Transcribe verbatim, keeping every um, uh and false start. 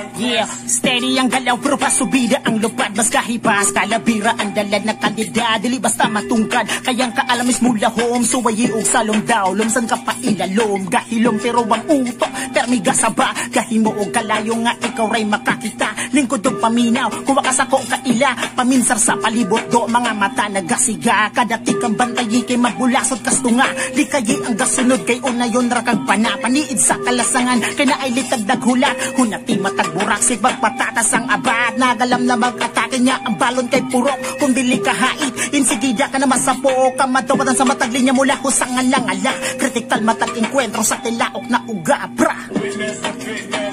Yeah, steady ang galaw pero pasubida ang lupad. Mas kahibas, kalabira ang dalad na kandida. Dili basta matungkad, kayang kaalamis mula home. Suwayi og salong daw, lumsan ka pa ilalom. Gahilom pero ang utok, termiga saba. Gahimo og kalayo nga ikaw ray makakita. Lingkod og paminaw, kuwa ka sa ko kaila. Paminsar sa palibot do, mga mata nagasiga. Kadati kang bantayi kay mabulasot kastunga. Di kayi ang gasunod kay unayon ra kag panapaniid sa kalasangan. Kay naay litag daghulat, hunati matag buraksik magpatatas ang abad. Nagalam na mag-atake niya ang balon kay purok. Kung dili ka hait, insigida ka na masapo. Kamatawatan sa matag linya mula husangan lang ala. Kritikal matag inkwentro sa tilaok na uga, bra.